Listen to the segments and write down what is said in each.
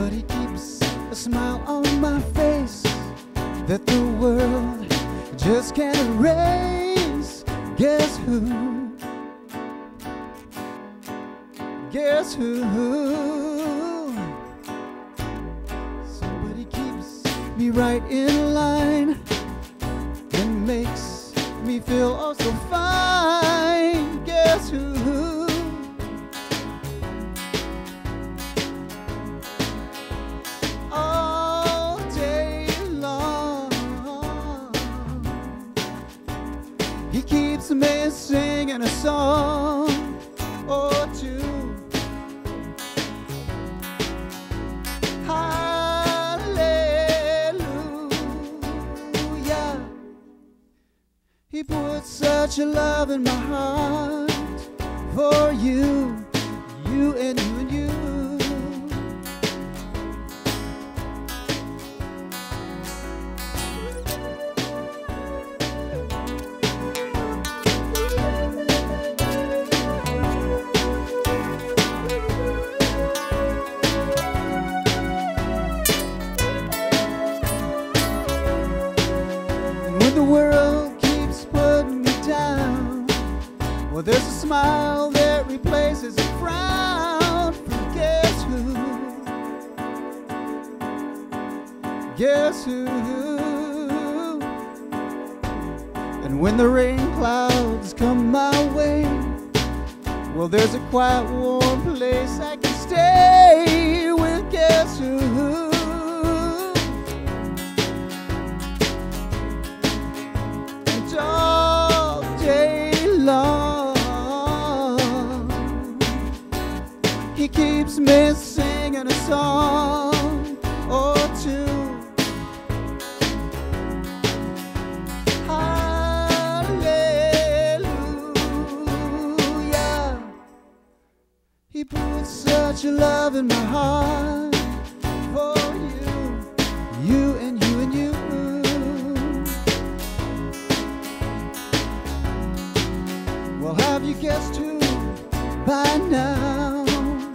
but he keeps a smile on my face that the world just can't erase. Guess who? Guess who? Somebody keeps me right in line and makes me feel oh so fine. Guess who? All day long he keeps me singing a song or two. He put such a love in my heart for you, you and you and you. And when the world well, there's a smile that replaces a frown. For guess who? Guess who? And when the rain clouds come my way, well, there's a quiet, warm place I can stay with. Guess who? And all day long he keeps me singing a song or two. Hallelujah. He put such a love in my heart for you, you and you and you. Well, have you guessed who by now?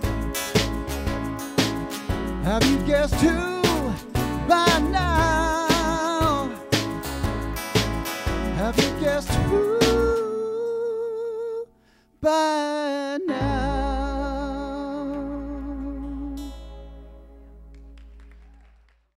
Have you guessed who by now? Have you guessed who?